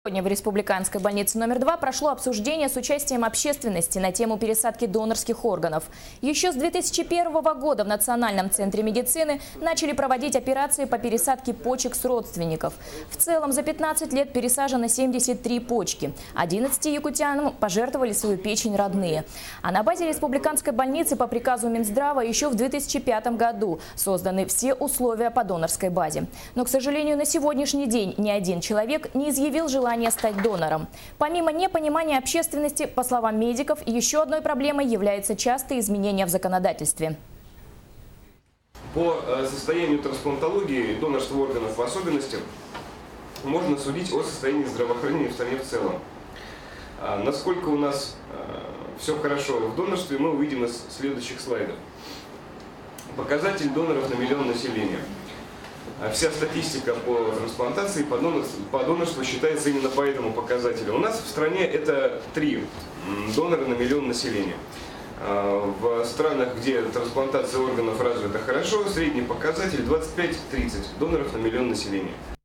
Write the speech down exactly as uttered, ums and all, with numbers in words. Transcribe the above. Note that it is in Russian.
Сегодня в Республиканской больнице номер два прошло обсуждение с участием общественности на тему пересадки донорских органов. Еще с две тысячи первого года в Национальном центре медицины начали проводить операции по пересадке почек с родственников. В целом за пятнадцать лет пересажено семьдесят три почки. одиннадцати якутянам пожертвовали свою печень родные. А на базе Республиканской больницы по приказу Минздрава еще в две тысячи пятом году созданы все условия по донорской базе. Но, к сожалению, на сегодняшний день ни один человек не изъявил желания стать донором. Помимо непонимания общественности, по словам медиков, еще одной проблемой являются частые изменения в законодательстве. По состоянию трансплантологии, донорства органов в особенности, можно судить о состоянии здравоохранения в стране в целом. Насколько у нас все хорошо в донорстве, мы увидим из следующих слайдов. Показатель доноров на миллион населения. Вся статистика по трансплантации, по донорству, по донорству считается именно по этому показателю. У нас в стране это три донора на миллион населения. В странах, где трансплантация органов развита хорошо, средний показатель двадцать пять — тридцать доноров на миллион населения.